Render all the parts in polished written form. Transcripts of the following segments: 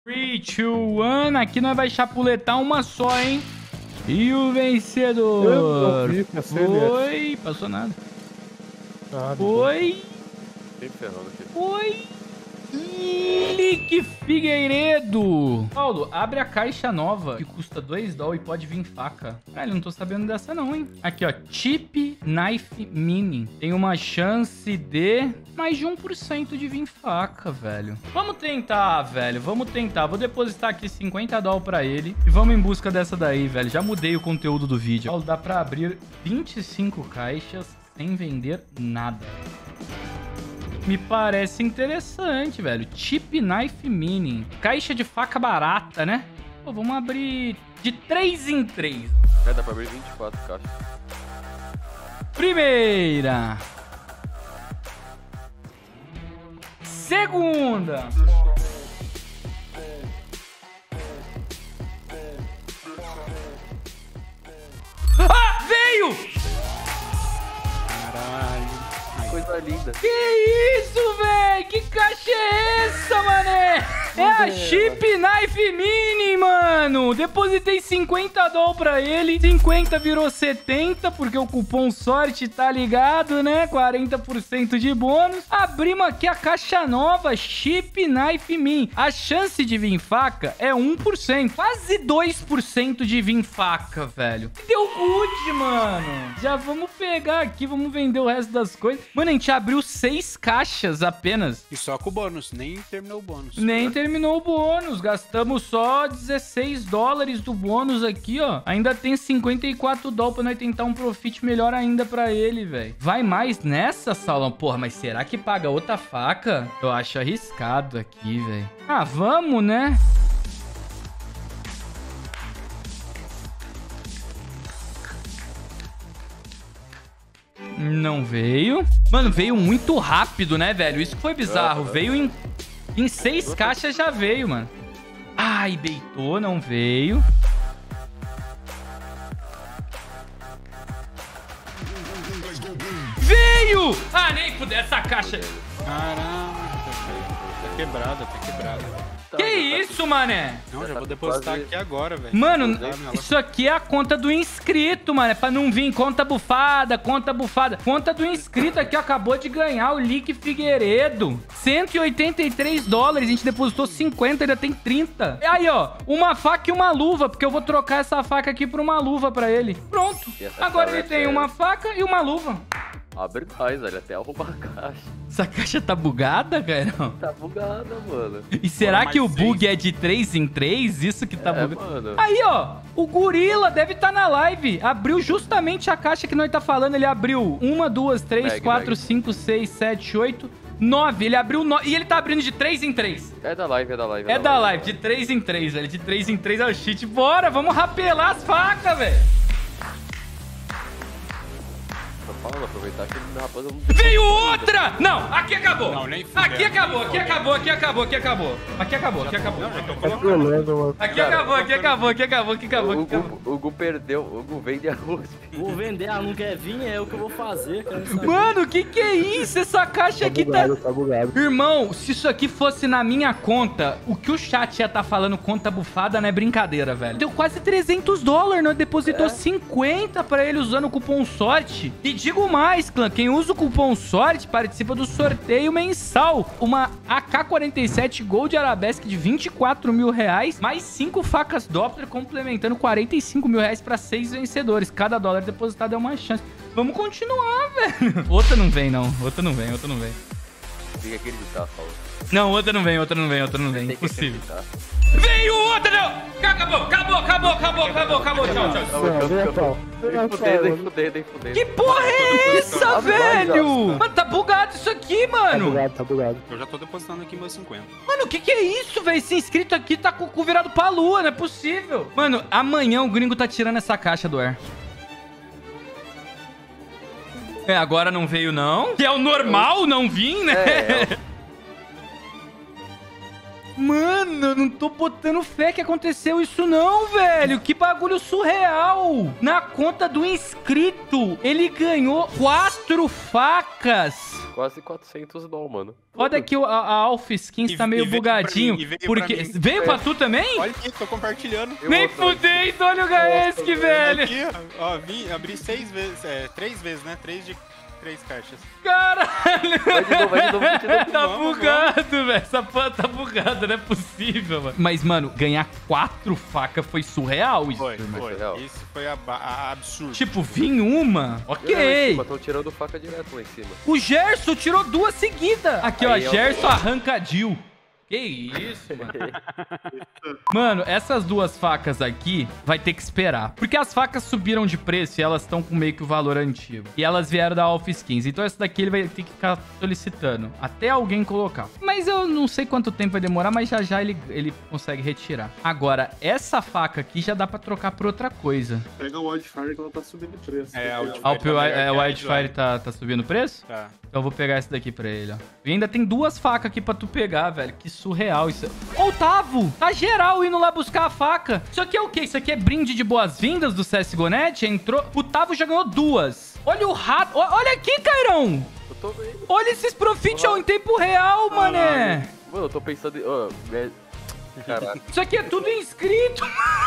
3, 2, 1. Aqui nós vai chapuletar uma só, hein? E o vencedor foi... Passou nada. Foi... Foi... Lick Figueiredo. Paulo, abre a caixa nova que custa $2 e pode vir faca. Caralho, não tô sabendo dessa não, hein? Aqui, ó. Chip Knife Mini. Tem uma chance de mais de 1% de vir faca, velho. Vamos tentar, velho. Vamos tentar. Vou depositar aqui $50 pra ele. E vamos em busca dessa daí, velho. Já mudei o conteúdo do vídeo. Paulo, dá pra abrir 25 caixas sem vender nada. Me parece interessante, velho. Chip Knife Mini. Caixa de faca barata, né? Pô, vamos abrir de 3 em 3. É, dá pra abrir 24 caixas. Primeira. Segunda. Ah, veio! Caralho. Coisa linda. Que isso, velho? Que caixa é essa, mané? É a Chip Knife Mini, mano. Depositei $50 pra ele. 50 virou 70, porque o cupom sorte tá ligado, né? 40% de bônus. Abrimos aqui a caixa nova, Chip Knife Mini. A chance de vir faca é 1%. Quase 2% de vir faca, velho. Deu good, mano. Já vamos pegar aqui, vamos vender o resto das coisas. Mano, a gente abriu 6 caixas apenas. E só com o bônus, nem terminou o bônus. Nem terminou o bônus. Gastamos só $16 do bônus aqui, ó. Ainda tem $54 pra nós tentar um profit melhor ainda pra ele, velho. Vai mais nessa, Saulão? Porra, mas será que paga outra faca? Eu acho arriscado aqui, velho. Ah, vamos, né? Não veio. Mano, veio muito rápido, né, velho? Isso que foi bizarro. Veio em 6 caixas já veio, mano. Ai, beitou, não veio. Veio! Ah, nem fudeu essa caixa. Caraca, velho. Tá quebrada, tá quebrada. Que isso, mané? Não, já vou depositar aqui agora, velho. Mano, isso aqui é a conta do inscrito, mano. É pra não vir conta bufada, conta bufada. Conta do inscrito aqui, ó, acabou de ganhar o Lick Figueiredo. $183. A gente depositou 50, ainda tem 30. E aí, ó, uma faca e uma luva, porque eu vou trocar essa faca aqui por uma luva pra ele. Pronto. Agora ele tem uma faca e uma luva. Abre mais, velho, até arrumar a caixa. Essa caixa tá bugada, cara? Tá bugada, mano. E será que o bug é de 3 em 3? Isso que tá bugado. Mano. Aí, ó, o Gorila deve estar na live. Abriu justamente a caixa que nós tá falando. Ele abriu 1, 2, 3, 4, 5, 6, 7, 8, 9. Ele abriu 9. E ele tá abrindo de 3 em 3. É da live, é da live. É da live, de 3 em 3, velho. De 3 em 3 é o cheat. Bora, vamos rapelar as facas, velho. Fala, aproveitar que ele rapaz, Veio outra! Não, aqui acabou. Não, nem fudeu. Aqui acabou, aqui acabou, aqui acabou, aqui acabou. Aqui acabou, aqui acabou. Não, já tô colocando. Aqui acabou, aqui acabou, aqui acabou, aqui acabou, aqui acabou. O Gu perdeu, o Gu vende a USP. Vou vender, não quer vir, é o que eu vou fazer, cara. Mano, que é isso? Essa caixa aqui Tá bugado. Irmão, se isso aqui fosse na minha conta, o que o chat ia tá falando conta bufada não é brincadeira, velho. Deu quase $300, nós depositou 50 pra ele usando o cupom sorte. E digo mais, clã, quem usa o cupom sorte participa do sorteio mensal. Uma AK-47 Gold Arabesque de R$24 mil, mais 5 facas Doppler complementando R$45 mil pra 6 vencedores. Cada dólar depositado é uma chance. Vamos continuar, velho. Outra não vem, não. Outra não vem, outra não vem. Tem que acreditar, Paulo. Não, outra não vem, outra não vem, outra não vem. Tem que Impossível. acreditar. Veio outra, não! Acabou, acabou, acabou, acabou, acabou, acabou. Tchau, tchau. Nem fudei. Que porra é essa, velho? Mano, tá bugado isso aqui, mano. Tá bugado. Eu já tô depositando aqui meus 50. Mano, o que é isso, velho? Esse inscrito aqui tá com o cu virado pra lua, não é possível. Mano, amanhã o gringo tá tirando essa caixa do ar. É, agora não veio, não. Que é o normal não vir, né? Mano, eu não tô botando fé que aconteceu isso não, velho. Que bagulho surreal. Na conta do inscrito, ele ganhou 4 facas. Quase 400 doll, mano. Foda que a Alpha Skins tá meio bugadinho. Porque... Veio pra tu também? Olha aqui, tô compartilhando. Nem fudendo, olha o Gaesk, velho. Aqui, ó, abri 6 vezes, 3 vezes, né? 3 de 3 caixas. Caralho. Vai de novo. Tá bugado, velho. Essa porra tá bugada, não é possível, mano. Mas, mano, ganhar 4 facas foi surreal isso, Foi. Surreal. Isso foi absurdo. Tipo, vim uma. Ok. Tô tirando faca direto lá em cima. O Gerson tirou 2 seguidas. Aqui, ó. Aí, ó. Gerson arrancadil. Que isso, mano. Mano, essas 2 facas aqui vai ter que esperar. Porque as facas subiram de preço e elas estão com meio que o valor antigo. E elas vieram da Alpha Skins. Então essa daqui ele vai ter que ficar solicitando. Até alguém colocar. Mas eu não sei quanto tempo vai demorar, mas já já ele consegue retirar. Agora, essa faca aqui já dá pra trocar por outra coisa. Pega o Wildfire que ela tá subindo de preço. O Wildfire tá subindo o preço? Tá. Então eu vou pegar essa daqui pra ele, ó. E ainda tem 2 facas aqui pra tu pegar, velho. Que surreal isso. Ô, Otávio! Tá geral indo lá buscar a faca. Isso aqui é o quê? Isso aqui é brinde de boas-vindas do CSGO.net? Entrou... O Otávio já ganhou 2. Olha o rato. Olha aqui, Cairão. Eu tô vendo. Olha esses profit em tempo real, mané. Mano, eu tô pensando em... Caraca. Isso aqui é tudo inscrito.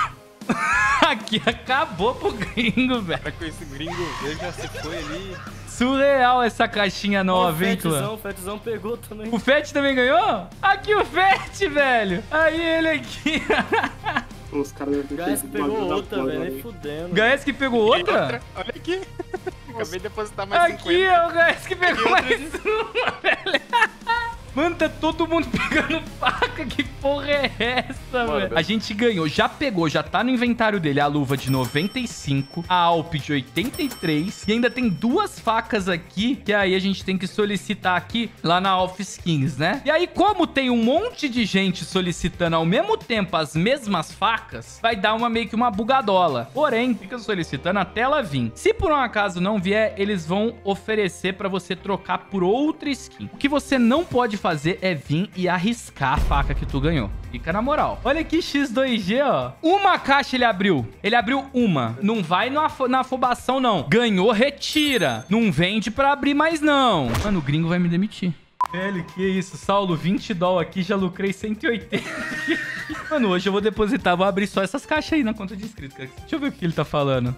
Aqui acabou pro gringo, velho. Para com esse gringo, veja se foi ali. Surreal essa caixinha nova, hein, clã? O Fetzão pegou também. O Fett também ganhou? Aqui o Fett, velho. Aí ele aqui. Os caras devem ter Gaesk pego pegou uma outra, da velho, porra, nem fudendo. Gaesk pegou outra? Olha aqui. Acabei de depositar mais Aqui 50. é o Gaesk pegou mais uma, velho. Mano, tá todo mundo pegando faca. Que porra é essa, Mano, velho? A gente ganhou, já pegou, já tá no inventário dele a luva de 95, a Alp de 83 e ainda tem 2 facas aqui que aí a gente tem que solicitar aqui lá na Alpha Skins, né? E aí, como tem um monte de gente solicitando ao mesmo tempo as mesmas facas, vai dar meio que uma bugadola. Porém, fica solicitando até ela vir. Se por um acaso não vier, eles vão oferecer pra você trocar por outra skin. O que você não pode fazer é vir e arriscar a faca que tu ganhou. Fica na moral. Olha aqui, X2G, ó. Uma caixa ele abriu. Ele abriu uma. Não vai na afobação, não. Ganhou, retira. Não vende pra abrir mais, não. Mano, o gringo vai me demitir. Velho, que isso? Saulo, 20 doll aqui, já lucrei 180. Mano, hoje eu vou depositar, vou abrir só essas caixas aí na conta de inscrito, cara. Deixa eu ver o que ele tá falando.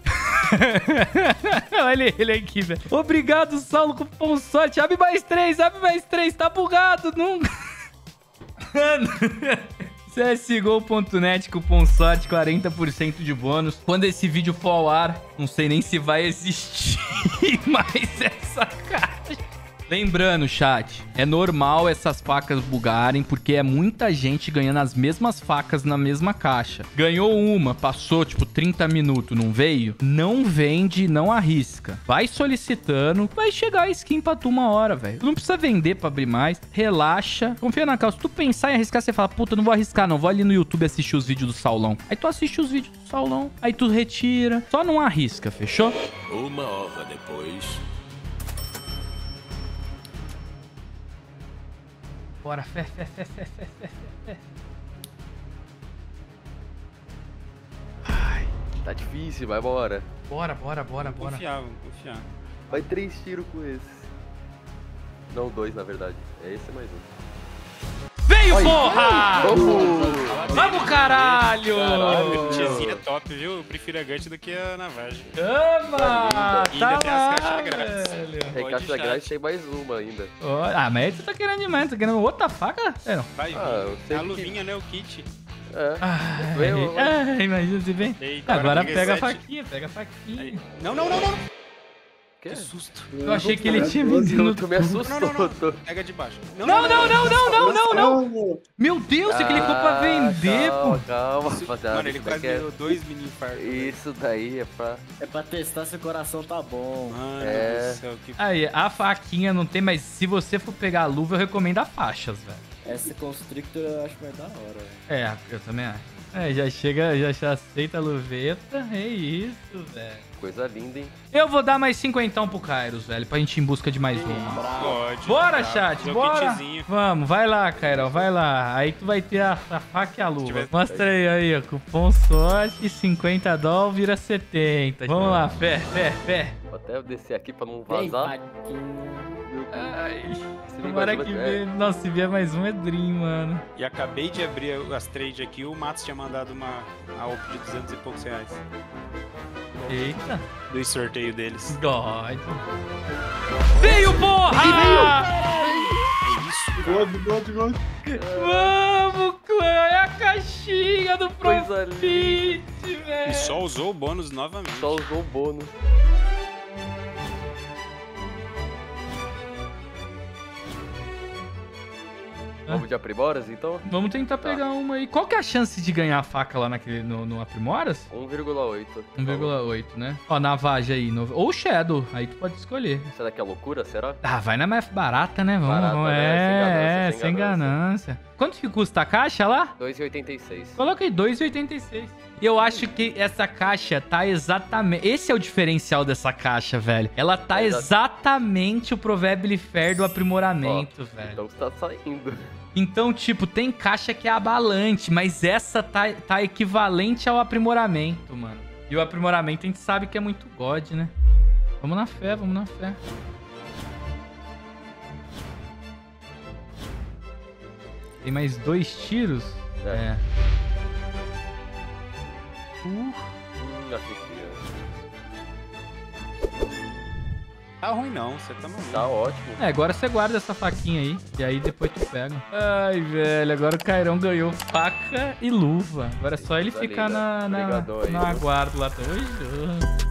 Olha ele aqui, velho. Obrigado, Saulo, cupom sorte. Abre mais 3, tá bugado. Não... Mano... CSGO.net, cupom sorte, 40% de bônus. Quando esse vídeo for ao ar, não sei nem se vai existir mais essa caixa. Lembrando, chat, é normal essas facas bugarem, porque é muita gente ganhando as mesmas facas na mesma caixa. Ganhou uma, passou tipo 30 minutos, não veio? Não vende, não arrisca. Vai solicitando, vai chegar a skin pra tu uma hora, velho. Não precisa vender pra abrir mais, relaxa. Confia na calça. Se tu pensar em arriscar, você fala, puta, não vou arriscar não, vou ali no YouTube assistir os vídeos do Saulão. Aí tu assiste os vídeos do Saulão, aí tu retira. Só não arrisca, fechou? Uma hora depois... Bora, fé. Ai, tá difícil, vai embora. Bora. Confiar. Vai 3 tiros com esse. Não, 2 na verdade. É esse mais um. Veio, porra! Vamos! Vamos, caralho! Tizinha é top, viu? Eu prefiro a Gut do que a Navage. Tama! E ainda Tá tem lá, as caixas grátis. velho. É, caixa grátis tem mais uma ainda. Ó, ah, mas aí tu tá querendo demais, tá querendo outra faca? É, não. Vai, eu sei a que- luvinha, né? O kit. É. Imagina se vem. Eita, Agora pega pega a 7. faquinha, pega a faquinha. Aí. Não. Que susto. Eu achei que ele tinha vendido Tu me assustou. Não. Pega de baixo. Não. Meu Deus, você clicou pra vender, pô. Calma, rapaziada. Mano, ele isso quase daqui deu 2 mini infartos. Isso daí é pra... É pra testar se o coração tá bom. Mano É. do céu, que... Aí, a faquinha não tem, mas se você for pegar a luva, eu recomendo a faixas, velho. Essa Constrictor eu acho mais da hora, velho. É, eu também acho. É, já chega, já aceita a luveta. É isso, velho. Coisa linda, hein? Eu vou dar mais 50 pro Kairos, velho, pra gente ir em busca de mais uma. Pode. Bora, tá. chat, Fazer o bora. kitzinho. Vamos, vai lá, Kairon, vai lá. Aí tu vai ter a faca e a luva. tiver- Mostra aí, ó. Cupom sorte, 50 dólar vira 70. Vamos lá, fé. Vou até descer aqui pra não Vem, vazar. faquinha. Ai, Se vem tomara mais que uma- vê. Nossa, se vier mais um é Dream, mano. E acabei de abrir as trade aqui, o Matos tinha mandado a OP de 200 e poucos reais. Eita. Do sorteio deles. God. Veio, porra! É isso, cara. God. Vamos, clã! É a caixinha do Coisa Profit, velho. E só usou o bônus novamente. Só usou o bônus. Vamos de aprimoras, então? Vamos tentar pegar uma aí. Qual que é a chance de ganhar a faca lá no Aprimoras? 1,8. 1,8, né? Ó, Navaja aí. Ou Shadow. Aí tu pode escolher. Será que é loucura? Será? Ah, vai na mais barata, né? Vamos, Barata, vamos. né? Sem Sem ganância. Quanto que custa a caixa lá? 2,86. Coloca aí, 2,86. E eu acho que essa caixa tá exatamente... Esse é o diferencial dessa caixa, velho. Ela tá exatamente o Provably Fair do aprimoramento, velho. Então tá saindo. Então, tipo, tem caixa que é abalante, mas essa tá equivalente ao aprimoramento, mano. E o aprimoramento a gente sabe que é muito God, né? Vamos na fé, vamos na fé. Tem mais 2 tiros? É. Achei que Tá ruim não, você tá maluco. tá ótimo. É, agora você guarda essa faquinha aí, e aí depois tu pega. Ai, velho, agora o Cairão ganhou faca e luva. Agora é só ele Coisa ficar linda. na Obrigadão aí, no viu? aguardo lá. Tamo junto.